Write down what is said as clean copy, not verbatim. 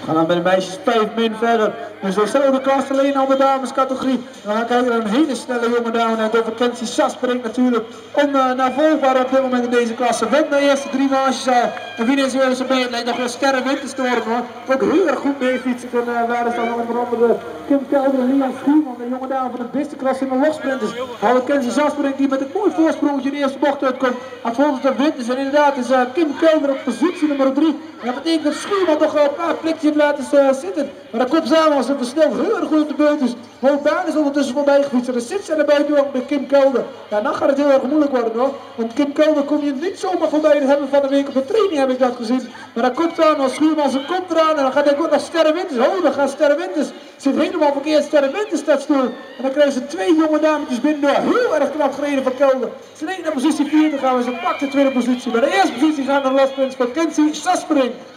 We gaan dan bij de meisjes 5 min verder. Dus dezelfde klas, alleen al de damescategorie. Dan gaan we kijken naar een hele snelle jonge dame. En de vakantie Sasperink natuurlijk onnavolgbaar op dit moment in deze klasse. Wint de eerste 3 marges al. En wie is weer zo bij? Het lijkt nog wel Sterre Winters te worden hoor. Ook heel erg goed meefietsen. En waar is dan nog onder andere Kim Kelder en Lian Schuurman. De jonge dame van de beste klasse in de logsprinters. Hou Vakantie Sasperink die met een mooi voorsprongetje in de eerste bocht uitkomt. En volgens de Winters. En inderdaad is Kim Kelder op positie nummer 3. En dat betekent dat Schuurman toch een paar plekjes heeft laten zitten. Maar dan komt samen als het versneld heel erg goed op de beurt is. Hoogdaan is ondertussen voorbij gefietst. Er zit ze erbij nu ook met Kim Kelder. Ja, dan gaat het heel erg moeilijk worden hoor. Want Kim Kelder kom je niet zomaar voorbij. Dat hebben we van de week op de training heb ik dat gezien. Maar dan komt aan als Schuurman zijn kop eraan. En dan gaat hij ook naar Sterre Winters. Oh, dan gaat Sterre Winters. Zit helemaal verkeerd Sterre Winters staat stil. En dan krijgen ze 2 jonge dametjes binnen door. Heel erg knap gereden van Kelder. Ze leed naar positie 4 te gaan. En ze pakt de tweede positie. Bij de eerste positie gaan de lastpunten van Vakantie Sasperink.